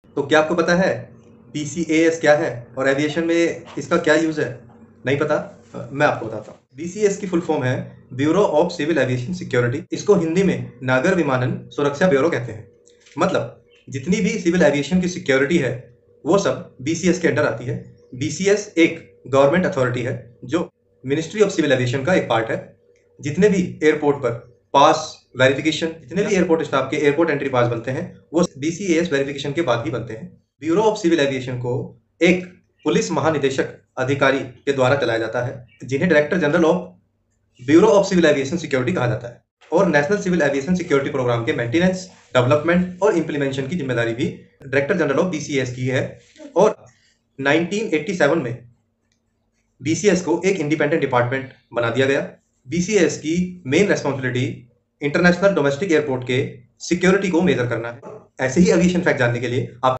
तो क्या आपको पता है BCAS क्या है और एविएशन में इसका क्या यूज है? नहीं पता? मैं आपको बताता हूँ। BCAS की फुल फॉर्म है bureau of civil aviation security. इसको हिंदी में नागर विमानन सुरक्षा ब्यूरो कहते हैं। मतलब जितनी भी सिविल एविएशन की सिक्योरिटी है वो सब BCS के अंडर आती है। BCS एक गवर्नमेंट अथॉरिटी है जो मिनिस्ट्री ऑफ सिविल एविएशन का एक पार्ट है। जितने भी एयरपोर्ट पर पास वेरिफिकेशन, जितने भी एयरपोर्ट स्टाफ के एयरपोर्ट एंट्री पास बनते हैं वो BCAS वेरिफिकेशन के बाद ही बनते हैं। ब्यूरो ऑफ सिविल एविएशन को एक पुलिस महानिदेशक अधिकारी के द्वारा चलाया जाता है, जिन्हें director general of bureau of civil aviation security कहा जाता है। और national civil aviation security program के मेंटेनेंस, डेवलपमेंट और इंप्लीमेंटेशन की जिम्मेदारी भी डायरेक्टर जनरल ऑफ BCAS की है। और 1987 में BCAS को एक इंडिपेंडेंट डिपार्टमेंट बना दिया गया। BCAS की main responsibility international domestic airport के सिक्योरिटी को मेजर करना है। ऐसे ही एविएशन फैक्ट जानने के लिए आप